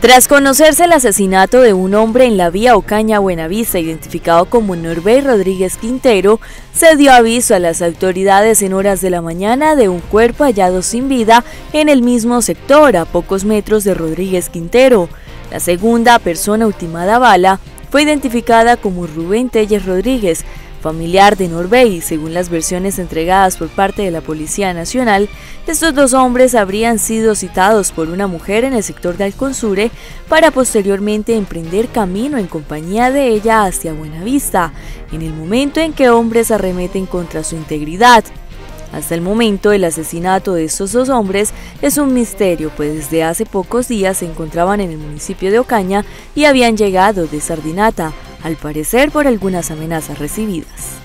Tras conocerse el asesinato de un hombre en la vía Ocaña-Buenavista, identificado como Norbey Rodríguez Quintero, se dio aviso a las autoridades en horas de la mañana de un cuerpo hallado sin vida en el mismo sector, a pocos metros de Rodríguez Quintero. La segunda persona ultimada a bala fue identificada como Rubén Telles Rodríguez, familiar de Norbey. Según las versiones entregadas por parte de la Policía Nacional, estos dos hombres habrían sido citados por una mujer en el sector de Alconsure para posteriormente emprender camino en compañía de ella hacia Buenavista, en el momento en que hombres arremeten contra su integridad. Hasta el momento, el asesinato de estos dos hombres es un misterio, pues desde hace pocos días se encontraban en el municipio de Ocaña y habían llegado de Sardinata, al parecer por algunas amenazas recibidas.